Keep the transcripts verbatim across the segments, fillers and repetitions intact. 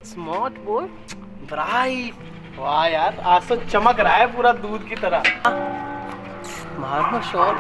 Smart बोय bright. वाह यार, आज तो चमक रहा है पूरा दूध की तरह। मारना शॉट।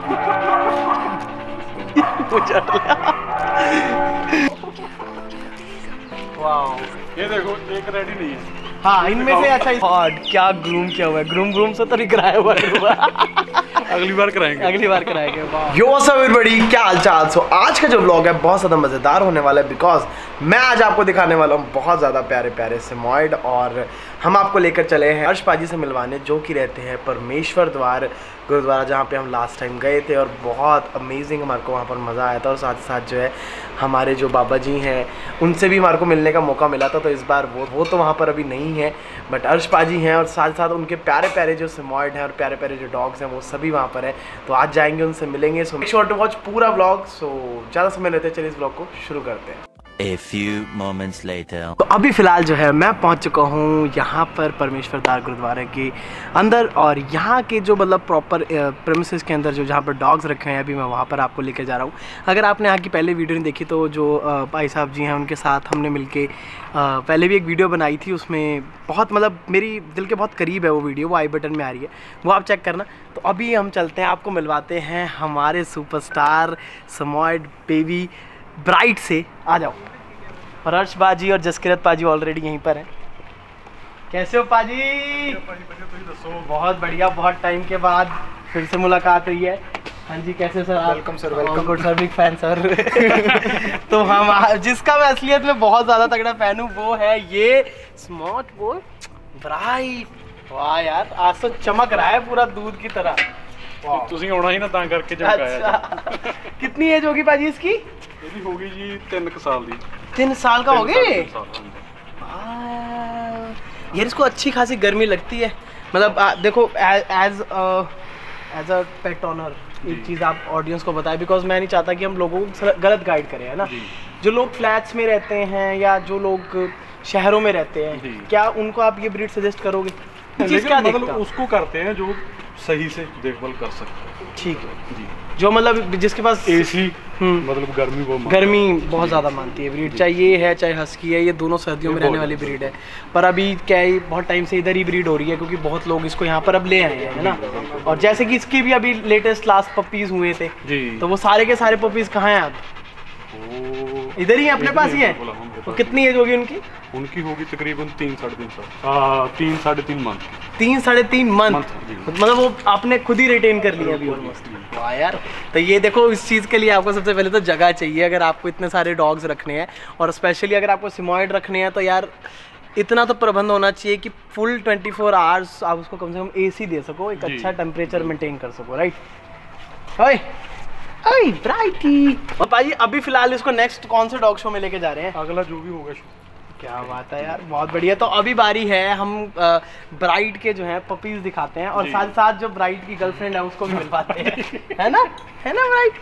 वाह, ये देखो एक रेडी नहीं है। हाँ, इनमें से अच्छा गॉड क्या ग्रूम किया हुआ है। ग्रूम ग्रूम से तो नहीं कराया हुआ है। अगली बार कराएंगे अगली बार कराएंगे। यो व्हाट्स अप एवरीबॉडी, क्या हाल चाल। सो आज का जो व्लॉग है बहुत ज़्यादा मज़ेदार होने वाला है, बिकॉज मैं आज आपको दिखाने वाला हूँ बहुत ज़्यादा प्यारे प्यारे सिमॉइड। और हम आपको लेकर चले हैं हर्ष पाजी से मिलवाने, जो कि रहते हैं परमेश्वर द्वार गुरुद्वारा, जहाँ पे हम लास्ट टाइम गए थे और बहुत अमेजिंग हमारे को वहाँ पर मज़ा आया था। और साथ साथ जो है हमारे जो बाबा जी हैं उनसे भी हमारे को मिलने का मौका मिला था। तो इस बार वो वो तो वहाँ पर अभी नहीं है, बट हर्ष पाजी हैं और साथ साथ उनके प्यारे प्यारे जो सिमॉइड हैं और प्यारे प्यारे जो डॉग्स हैं वो सभी वहाँ पर हैं। तो आज जाएंगे, उनसे मिलेंगे। So make sure to watch पूरा व्लॉग। सो ज़्यादा समय लेते चलिए इस व्लॉग को शुरू करते हैं। A few moments later. तो अभी फ़िलहाल जो है मैं पहुंच चुका हूं यहाँ पर परमेश्वर द्वार गुरुद्वारे के अंदर। और यहाँ के जो मतलब प्रॉपर प्रेमिसेस के अंदर जो जहाँ पर डॉग्स रखे हैं, अभी मैं वहाँ पर आपको लेकर जा रहा हूँ। अगर आपने यहाँ की पहले वीडियो नहीं देखी तो जो भाई साहब जी हैं उनके साथ हमने मिलके पहले भी एक वीडियो बनाई थी। उसमें बहुत मतलब मेरी दिल के बहुत करीब है वो वीडियो, वो आई बटन में आ रही है, वो आप चेक करना। तो अभी हम चलते हैं, आपको मिलवाते हैं हमारे सुपरस्टार सिमॉइड बेबी ब्राइट से। आ जाओ। और हर्ष बाजी और जसकिरत पाजी ऑलरेडी यहीं पर हैं। कैसे हो पाजी? बहुत बढ़िया, बहुत टाइम के बाद फिर से मुलाकात हुई है। हाँ जी, कैसे sir? Welcome sir. Welcome. Good sir, big fan sir. तो हम जिसका मैं असलियत में बहुत ज़्यादा तगड़ा फैन हूँ वो है ये स्मार्ट बोय ब्राइट। वाह यार, आज तो चमक रहा है पूरा दूध की तरह। ਤੁਸੀਂ ਆਉਣਾ ਹੀ ਨਾ ਤਾਂ ਕਰਕੇ ਚਮਕਾਇਆ। अच्छा, कितनी एज होगी पाजी इसकी? ਇਹਦੀ ਹੋ ਗਈ ਜੀ तीन साल दी। तीन साल का हो गए? हाँ। यार इसको अच्छी खासी गर्मी लगती है। मतलब आ, देखो as as a pet owner एक चीज़ आप ऑडियंस को बताएं, बिकॉज मैं नहीं चाहता कि हम लोगों को गलत गाइड करें, है ना। जो लोग फ्लैट्स में रहते हैं या जो लोग शहरों में रहते हैं, क्या उनको आप ये ब्रीड सजेस्ट करोगे? लेकिन क्या मतलब उसको करते हैं जो सही से देखभाल कर सकते हैं। ठीक है जी। जो मतलब जिसके पास एसी मतलब गर्मी वो गर्मी बहुत ज़्यादा मानती है ब्रीड, चाहे ये है चाहे हस्की है, ये दोनों सर्दियों में रहने वाली ब्रीड है। पर अभी क्या है, बहुत टाइम से इधर ही ब्रीड हो रही है क्योंकि बहुत लोग इसको यहाँ पर अब ले आए हैं, है ना। और जैसे कि इसकी भी अभी लेटेस्ट लास्ट पपीज़ हुए थे जी, तो वो सारे के सारे पपीज़ कहाँ हैं अब? इधर ही अपने पास ही है। तो कितनी एज होगी उनकी? उनकी होगी तकरीबन तीन साढ़े तीन साल तीन साढ़े तीन मंथ तीन साढ़े तीन मंथ मतलब वो आपने खुद ही रिटेन कर लिया अभी ऑलमोस्ट। वाह यार। तो ये देखो, इस चीज़ के लिए आपको सबसे पहले तो जगह चाहिए। अगर आपको इतने सारे डॉग्स रखने हैं और स्पेशली अगर आपको सिमॉइड रखने हैं तो यार इतना तो प्रबंध होना चाहिए कि फुल ट्वेंटी फोर आवर्स आप उसको कम से कम ए सी दे सको, एक अच्छा टेम्परेचर मेंटेन कर सको, राइट। ओए ओए ब्राइटी। और भाई अभी फिलहाल इसको नेक्स्ट कौन से डॉग शो में लेके जा रहे हैं? अगला जो भी होगा। क्या बात है यार, बहुत बढ़िया। तो अभी बारी है, हम ब्राइड के जो है पपीज दिखाते हैं और साथ साथ जो ब्राइड की गर्लफ्रेंड है उसको भी मिलवाते हैं, है ना, है ना ब्राइड?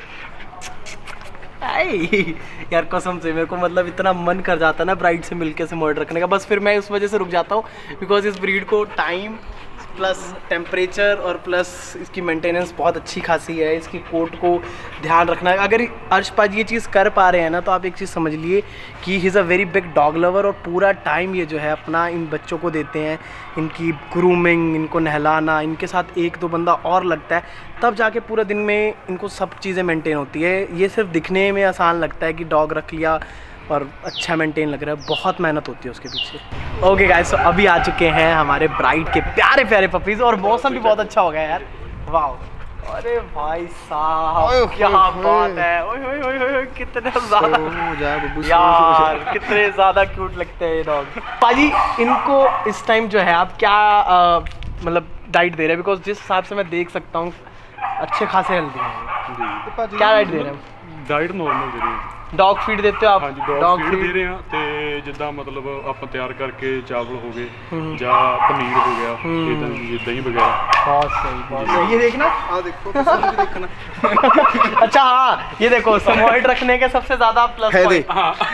यार कसम से मेरे को मतलब इतना मन कर जाता है ना ब्राइड से मिलके से सिमॉइड रखने का, बस फिर मैं उस वजह से रुक जाता हूँ बिकॉज इस ब्रीड को टाइम प्लस टेम्परेचर और प्लस इसकी मेंटेनेंस बहुत अच्छी खासी है। इसकी कोट को ध्यान रखना है। अगर हर्ष पाजी ये चीज़ कर पा रहे हैं ना, तो आप एक चीज़ समझ लिए कि he is a very big dog lover. और पूरा टाइम ये जो है अपना इन बच्चों को देते हैं, इनकी ग्रूमिंग, इनको नहलाना, इनके साथ एक दो बंदा और लगता है, तब जाके पूरे दिन में इनको सब चीज़ें मेंटेन होती है। ये सिर्फ दिखने में आसान लगता है कि डॉग रख लिया और अच्छा मेंटेन लग रहा है, बहुत मेहनत होती है उसके पीछे। ओके गाइस, तो अभी आ चुके हैं हमारे ब्राइड के प्यारे प्यारे पपीज़ और मौसम भी बहुत अच्छा हो गया यार। वाह, अरे भाई साहब क्या बात है। ओए ओए ओए ओए, कितने ज़्यादा यार, कितने ज़्यादा क्यूट लगते हैं ये डॉग। पाजी इनको इस टाइम जो है आप क्या आ, मतलब डाइट दे रहे हैं? बिकॉज जिस हिसाब से मैं देख सकता हूँ अच्छे खासे हेल्दी हैं। क्या डाइट दे रहे हैं? डाइट नॉर्मल दे रहे हैं। डॉग फीड देते हो आप? हाँ जी, डॉग फीड दे रहे हैं ਤੇ ਜਿੱਦਾਂ ਮਤਲਬ ਆਪਾਂ ਤਿਆਰ ਕਰਕੇ ਚਾਵਲ ਹੋ ਗਏ ਜਾਂ ਪਨੀਰ ਹੋ ਗਿਆ, ਇਦਾਂ ਦੀ ਦਹੀਂ ਵਗੈਰਾ। बहुत सही, बहुत सही। ये देखना, हाँ देखो तो देखना। अच्छा हाँ, ये देखो सिमॉइड रखने के सबसे ज्यादा प्लस पॉइंट।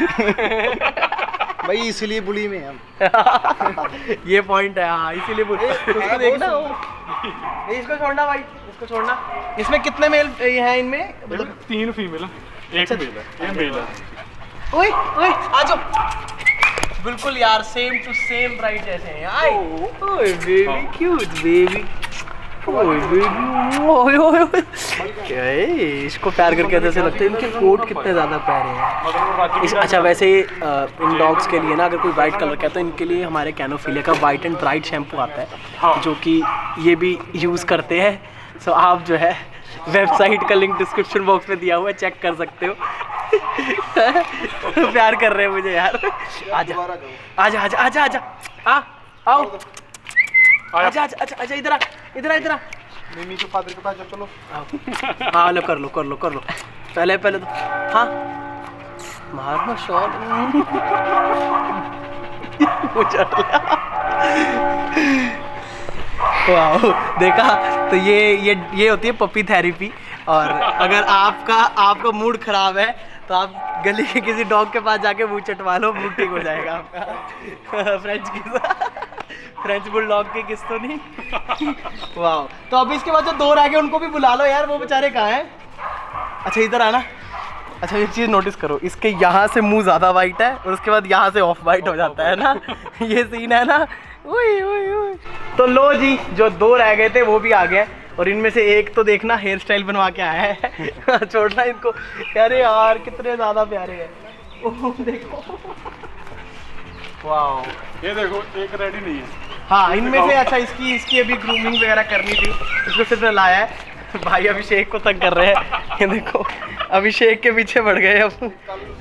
भाई इसीलिए बुली में हम। ये पॉइंट है, हाँ इसीलिए बुली। इसको देखना, इसको छोड़ना भाई, इसको छोड़ना। इसमें कितने मेल हैं इनमें? मतलब तीन फीमेल है, एक मेल है, ये मेल है। ओए ओए आ जाओ। बिल्कुल यार सेम टू सेम ब्राइड जैसे हैं। आई ओए बेबी क्यूट बेबी, ओए बेबी, ओए ओए ओए क्या है इसको प्यार करके ऐसे लगता है। इनके कोट कितने ज़्यादा प्यारे हैं। इस अच्छा वैसे इन डॉग्स के लिए ना अगर कोई वाइट कलर का है तो इनके लिए हमारे कैनोफिलिया का वाइट एंड ब्राइट शैम्पू आता है जो कि ये भी यूज़ करते हैं। सो आप जो है वेबसाइट का लिंक डिस्क्रिप्शन बॉक्स में दिया हुआ है, चेक कर सकते हो। प्यार कर रहे हैं मुझे यार। आजा आजा आजा आजा आजा आ आओ आजा आजा आजा आजा इधर आ इधर आ इधर आ मिमी के फादर के पास जाओ, चलो। हाँ लो कर लो कर लो कर लो पहले पहले तो हाँ मारना शॉल वाह देखा तो ये ये ये होती है पपी थेरेपी। और अगर आपका आपका मूड खराब है तो आप गली के किसी डॉग के पास जाके मुंह चटवा लो, मूड ठीक हो जाएगा आपका। फ्रेंच किस फ्रेंच बुलडॉग की किस तो नहीं। वाह तो अब इसके बाद जो दो रह गए उनको भी बुला लो यार, वो बेचारे कहाँ हैं। अच्छा इधर आना। अच्छा एक चीज़ नोटिस करो, इसके यहाँ से मुंह ज़्यादा वाइट है और उसके बाद यहाँ से ऑफ वाइट हो जाता है ना। ये सीन है ना। उई उई उई। तो लो जी जो दो रह गए थे वो भी आ गए और इनमें से एक तो देखना हेयर स्टाइल बनवा के आया है। छोड़ना इनको। अरे यार कितने ज़्यादा प्यारे हैं। ओह देखो वाह ये देखो एक रेडी नहीं है। हाँ इनमें से अच्छा इसकी इसकी अभी ग्रूमिंग वगैरह करनी थी, इसको सिर्फ लाया है। भाई अभिषेक को तंग कर रहे हैं। ये देखो अभिषेक के पीछे बढ़ गए अब।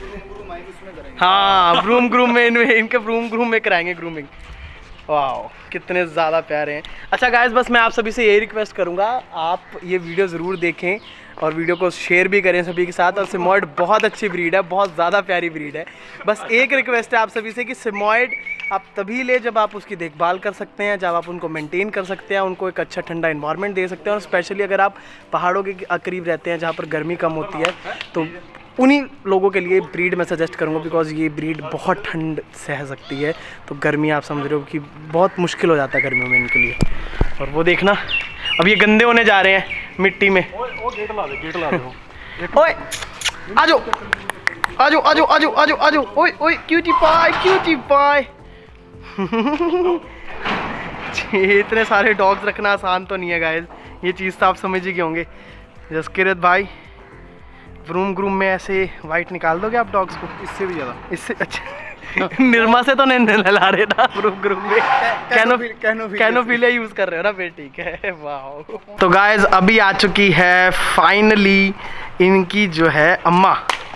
हाँ ब्रूम ग्रूम में इनमें इनके ब्रूम ग्रूम में कराएंगे ग्रूमिंग। वाह कितने ज़्यादा प्यारे हैं। अच्छा गाइस बस मैं आप सभी से यही रिक्वेस्ट करूँगा, आप ये वीडियो ज़रूर देखें और वीडियो को शेयर भी करें सभी के साथ। और सिमोइड बहुत अच्छी ब्रीड है, बहुत ज़्यादा प्यारी ब्रीड है। बस एक रिक्वेस्ट है आप सभी से कि सिमोइड आप तभी ले जब आप उसकी देखभाल कर सकते हैं, जब आप उनको मेंटेन कर सकते हैं, उनको एक अच्छा ठंडा इन्वायरमेंट दे सकते हैं। और स्पेशली अगर आप पहाड़ों के करीब रहते हैं जहाँ पर गर्मी कम होती है तो उन्हीं लोगों के लिए ब्रीड मैं सजेस्ट करूँगा, बिकॉज ये ब्रीड बहुत ठंड सह सकती है। तो गर्मी आप समझ रहे हो कि बहुत मुश्किल हो जाता है गर्मियों में इनके लिए। और वो देखना अब ये गंदे होने जा रहे हैं मिट्टी में। ओ गेट ला दे गेट ला दे। ओए आजो आजो आजो आजो आजो आजो ओए ओए क्यूटी पाई क्यूटी पाई। इतने सारे डॉग्स रखना आसान तो नहीं है गाइस, ये चीज़ तो आप समझ ही गए होंगे। जसकिरत भाई ब्रूम ग्रूम में ऐसे वाइट निकाल दोगे आप डॉग्स को? इससे भी ज़्यादा। इससे अच्छा निर्मा से तो नहीं नहला रहे ना ब्रूम ग्रूम में, कैनोफिलिया यूज़ कर रहे हो ना फिर ठीक है। वाह तो गाइस अभी आ चुकी है फाइनली इनकी जो है अम्मा।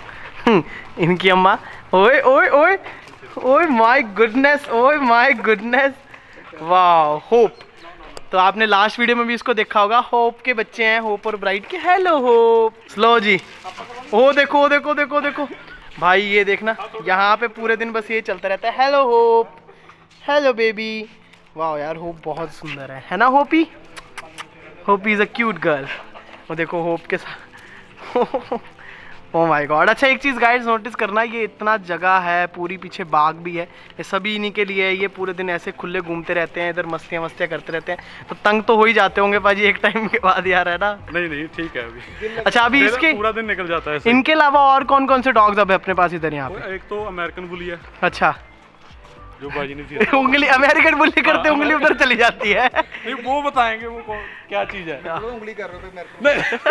इनकी अम्मा। ओए ओए ओए ओए माय गुडनेस ओए माय गुडनेस। वाह होप तो आपने लास्ट वीडियो में भी इसको देखा होगा। होप के बच्चे हैं, होप और ब्राइट के। हेलो होप स्लो जी। ओ देखो ओ देखो देखो देखो भाई ये देखना यहाँ पे पूरे दिन बस ये चलता रहता है। Hello Hope hello baby. वाह यार होप बहुत सुंदर है है ना Hopey? Hopey is a cute girl. वो देखो होप के साथ। Oh my god. अच्छा एक चीज़ गाइस नोटिस करना, ये इतना जगह है, पूरी पीछे बाग भी है, ये सभी इन्हीं के लिए है। ये पूरे दिन ऐसे खुले घूमते रहते हैं, इधर मस्तियाँ मस्तियाँ करते रहते हैं। तो तंग तो हो ही जाते होंगे पाजी एक टाइम के बाद यार, है ना? नहीं नहीं ठीक है अभी। अच्छा अभी इसके पूरा दिन निकल जाता है। इनके अलावा और कौन कौन से डॉग्स अब है अपने पास इधर यहाँ पे? एक तो अमेरिकन बुली है। अच्छा जो बाजी नहीं थी। उंगली अमेरिकन बुली करते उंगली उधर चली जाती है। नहीं वो बताएंगे वो कौन क्या चीज़ है। उंगली कर रहे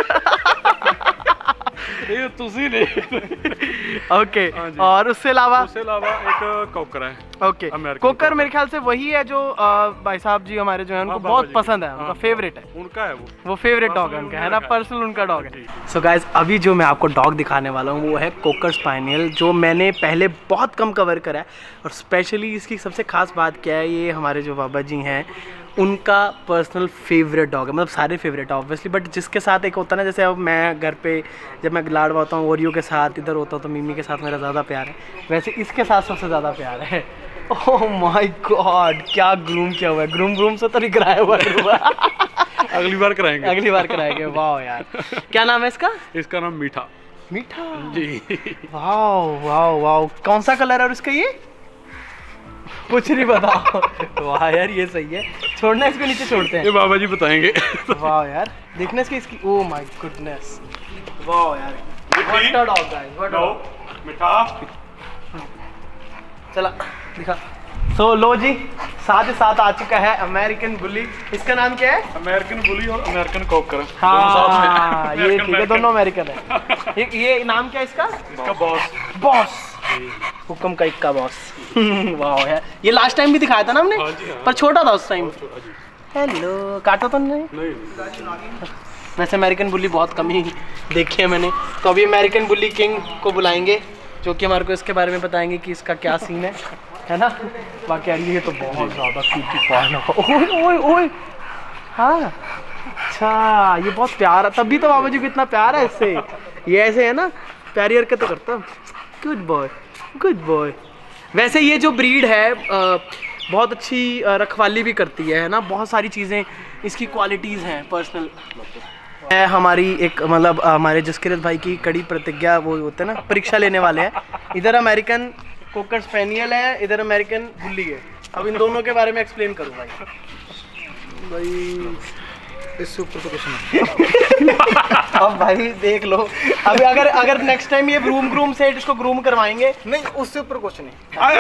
हो ये तुसी नहीं। ओके और उससे अलावा उससे अलावा एक कोकर है। ओके कोकर मेरे ख्याल से वही है जो आ, भाई साहब जी हमारे जो है उनको बहुत पसंद है, उनका फेवरेट है। उनका है वो वो फेवरेट डॉग है उनका, है ना? पर्सनल उनका डॉग है। सो गाइज अभी जो मैं आपको डॉग दिखाने वाला हूँ वो है कोकर स्पानियल, जो मैंने पहले बहुत कम कवर करा है। और स्पेशली इसकी सबसे खास बात क्या है, ये हमारे जो बाबा जी हैं उनका पर्सनल फेवरेट डॉग है। मतलब सारे फेवरेट है ऑब्वियसली, बट जिसके साथ एक होता है ना, जैसे अब मैं घर पे जब मैं लाड़ होता हूँ ओरियो के साथ, इधर होता हूँ तो मिमी के साथ मेरा ज़्यादा प्यार है, वैसे इसके साथ सबसे ज़्यादा प्यार है। ओह माय गॉड क्या ग्रूम किया हुआ है। ग्रूम ग्रूम से तो नहीं कराया हुआ है। अगली बार कराएंगे अगली बार कराएंगे। वाह यार क्या नाम है इसका? इसका नाम मीठा। मीठा जी। वाह वाह वाह। कौन सा कलर है और इसका? ये कुछ नहीं बताओ। वाह यार ये सही है, छोड़ना इसको नीचे छोड़ते हैं, ये बाबा जी बताएंगे। वाह यार देखना इसकी इसकी ओह माय गुडनेस। वाह यार what a dog guys, what a मीठा। चला दिखा। तो लो जी, साथ ही साथ आ चुका है अमेरिकन बुली। इसका नाम क्या है? अमेरिकन बुली और अमेरिकन कॉकर। हाँ ये ठीक है, दोनों अमेरिकन है। ये, ये नाम क्या है इसका? इसका बॉस। बॉस, हुक्म का इक्का बॉस। वाह यार, ये लास्ट टाइम भी दिखाया था ना हमने। हाँ जी, हाँ। पर छोटा था उस टाइम। हेलो, काटो तो नहीं? नहीं वैसे अमेरिकन बुली बहुत कम ही देखी है मैंने, तो अभी अमेरिकन बुली किंग को बुलाएंगे जो कि हमारे को इसके बारे में बताएंगे कि इसका क्या सीन है, है ना। बाकी यार ये तो बहुत ज़्यादा क्यूटी पार्न है। ओए ओए ओए, हाँ अच्छा, ये बहुत प्यारा, तभी तो बाबा जी को इतना प्यार है इससे। ये ऐसे है ना, प्यारी हरकत तो करता। Good boy, good boy. वैसे ये जो ब्रीड है आ, बहुत अच्छी रखवाली भी करती है, है ना। बहुत सारी चीज़ें इसकी क्वालिटीज़ हैं पर्सनल है। हमारी एक मतलब हमारे जसकिरत भाई की कड़ी प्रतिज्ञा, वो होते हैं ना परीक्षा लेने वाले हैं। इधर अमेरिकन कोकर स्पेनियल है, इधर अमेरिकन बुल्ली है। अब इन दोनों के बारे में एक्सप्लेन करूँ भाई। भाई इससे ऊपर तो कुछ नहीं। अब भाई देख लो, अभी अगर अगर नेक्स्ट टाइम ये ग्रूम ग्रूम सेट इसको ग्रूम करवाएंगे, नहीं उससे ऊपर कुछ नहीं।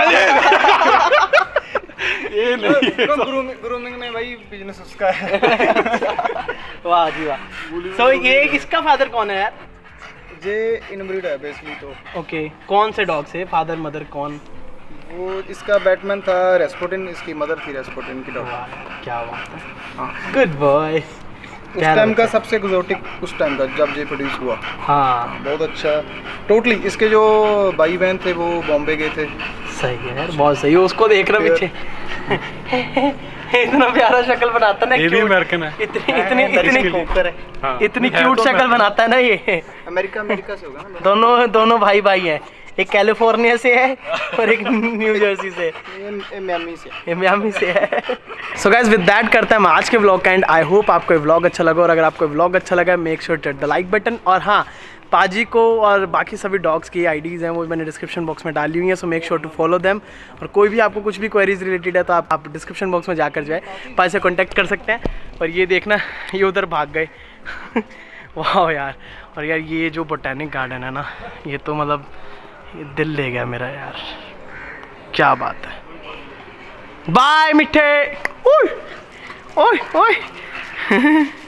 ये नहीं ग्रूमिंग ग्रूमिंग में भाई बिजनेस उसका है। वाह जी वाह। सो ये इसका फादर कौन है यार? ये इनब्रीड है बेसिकली तो। ओके, कौन से डॉग से फादर मदर कौन? वो इसका बैटमैन था रेस्पोटिन, इसकी मदर थी रेस्पोटिन की डॉग। क्या बात है, गुड बॉय। उस टाइम का सबसे एक्सोटिक, उस टाइम का जब ये प्रोड्यूस हुआ। हाँ बहुत अच्छा टोटली। इसके जो भाई बहन थे वो बॉम्बे गए थे। सही है यार, बहुत सही है। उसको देख रहा पीछे, इतना प्यारा शक्ल बनाता ना। ये भी अमेरिकन है। इतनी इतनी इतनी कोकर है। हाँ। इतनी क्यूट शक्ल बनाता है ना ये। अमेरिका अमेरिका से होगा ना। दोनों दोनों भाई भाई हैं, एक कैलिफोर्निया से है और एक न्यू जर्सी से। ये मियामी से। ये मियामी से है। सो गाइस विद दैट करते हैं हम आज के व्लॉग का एंड। आई होप आपको ये व्लॉग अच्छा लगा, और अगर आपको व्लॉग अच्छा लगा make sure to hit the like button. और हाँ, पाजी को और बाकी सभी डॉग्स की आईडीज़ हैं वो मैंने डिस्क्रिप्शन बॉक्स में डाली हुई हैं, so make sure to follow them. और कोई भी आपको कुछ भी क्वेरीज रिलेटेड है तो आप, आप डिस्क्रिप्शन बॉक्स में जाकर जो है पाजी से कॉन्टैक्ट कर सकते हैं। और ये देखना, ये उधर भाग गए। वाह यार। और यार ये जो बोटैनिक गार्डन है ना, ये तो मतलब ये दिल ले गया मेरा यार, क्या बात है। बाय मिठे। ओए ओए ओए।